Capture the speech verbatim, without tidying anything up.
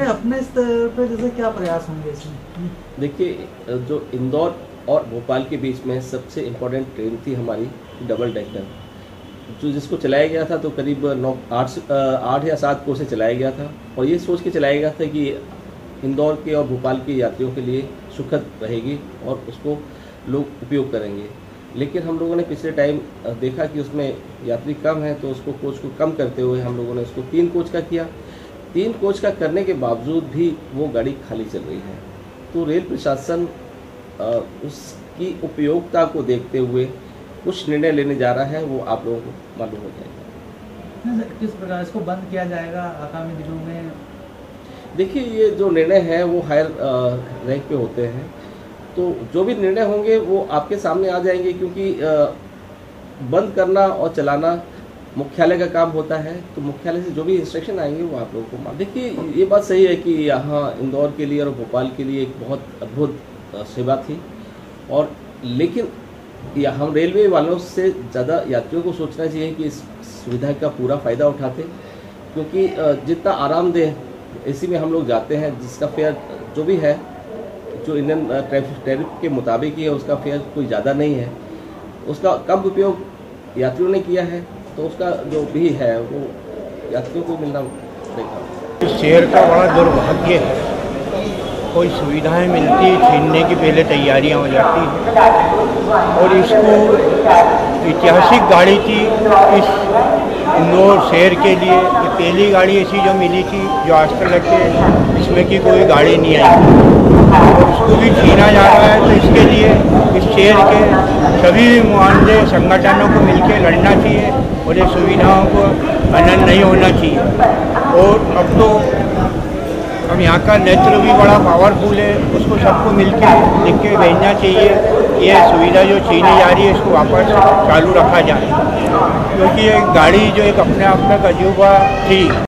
अपने स्तर पे जैसे क्या प्रयास होंगे इसमें? देखिए, जो इंदौर और भोपाल के बीच में सबसे इम्पोर्टेंट ट्रेन थी हमारी डबल डेकर, जो जिसको चलाया गया था तो करीब नौ आठ आठ या सात कोच से चलाया गया था, और ये सोच के चलाया गया था कि इंदौर के और भोपाल के यात्रियों के लिए सुखद रहेगी और उसको लोग उपयोग करेंगे। लेकिन हम लोगों ने पिछले टाइम देखा कि उसमें यात्री कम है, तो उसको कोच को कम करते हुए हम लोगों ने उसको तीन कोच का किया। तीन कोच का करने के बावजूद भी वो गाड़ी खाली चल रही है। तो रेल प्रशासन उसकी उपयोगिता को देखते हुए कुछ निर्णय लेने जा रहा है, वो आप लोगों को मालूम हो जाएगा। किस प्रकार इसको बंद किया जाएगा आगामी दिनों में? देखिए, ये जो निर्णय है वो हायर रैंक पे होते हैं, तो जो भी निर्णय होंगे वो आपके सामने आ जाएंगे, क्योंकि बंद करना और चलाना मुख्यालय का काम होता है। तो मुख्यालय से जो भी इंस्ट्रक्शन आएंगे वो आप लोगों को मालूम। देखिए, ये बात सही है कि यहाँ इंदौर के लिए और भोपाल के लिए एक बहुत अद्भुत सेवा थी, और लेकिन या हम रेलवे वालों से ज़्यादा यात्रियों को सोचना चाहिए कि इस सुविधा का पूरा फ़ायदा उठाते, क्योंकि जितना आरामदेह एसी में हम लोग जाते हैं, जिसका फेयर जो भी है जो इंडियन ट्रैफिक टैरिफ के मुताबिक ही है, उसका फेयर कोई ज़्यादा नहीं है, उसका कम उपयोग यात्रियों ने किया है, तो उसका जो भी है वो यात्रियों को मिलना देखा। इस शहर का बड़ा दुर्भाग्य है, कोई सुविधाएं मिलती छीनने की पहले तैयारियां हो जाती हैं, और इसको ऐतिहासिक गाड़ी थी इस इंदौर शहर के लिए, ये पहली गाड़ी ऐसी जो मिली थी जो आज तक लगे इसमें की कोई गाड़ी नहीं आई, और उसको भी छीना जा रहा है। तो इसके लिए इस शहर के सभी मुआवजे संगठनों को मिलकर लड़ना चाहिए, और ये सुविधाओं को हनन नहीं होना चाहिए। और अब तो अब यहाँ का नेतृत्व भी बड़ा पावरफुल है, उसको सबको मिलकर लिख के भेजना चाहिए कि ये सुविधा जो छीनी जा रही है इसको वापस चालू रखा जाए, क्योंकि ये गाड़ी जो एक अपने आप में अजूबा थी।